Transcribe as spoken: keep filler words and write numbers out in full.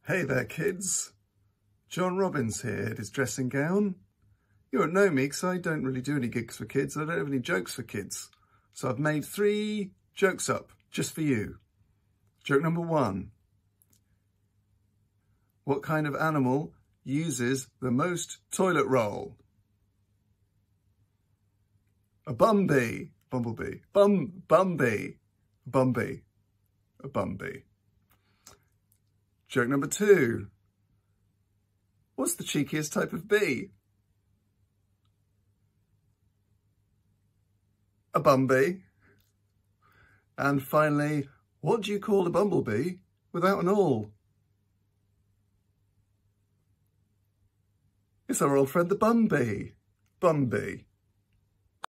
Hey there, kids. John Robbins here at his dressing gown. You won't know me because I don't really do any gigs for kids. I don't have any jokes for kids. So I've made three jokes up just for you. Joke number one. What kind of animal uses the most toilet roll? A bumblebee. Bumblebee. Bum, bumblebee. Bumblebee. A bumblebee. Joke number two. What's the cheekiest type of bee? A bumblebee. And finally, what do you call a bumblebee without an awl? It's our old friend the bumblebee. Bumblebee.